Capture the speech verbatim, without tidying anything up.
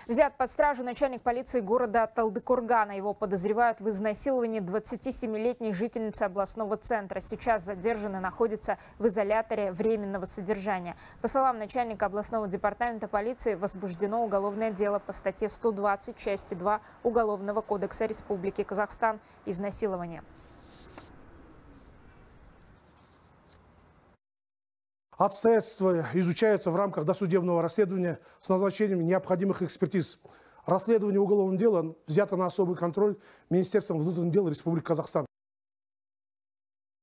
Взят под стражу начальник полиции города Талдыкургана. Его подозревают в изнасиловании двадцатисемилетней жительницы областного центра. Сейчас задержанный находится в изоляторе временного содержания. По словам начальника областного департамента полиции, возбуждено уголовное дело по статье сто двадцать части два Уголовного кодекса Республики Казахстан «Изнасилование». Обстоятельства изучаются в рамках досудебного расследования с назначением необходимых экспертиз. Расследование уголовного дела взято на особый контроль Министерством внутренних дел Республики Казахстан.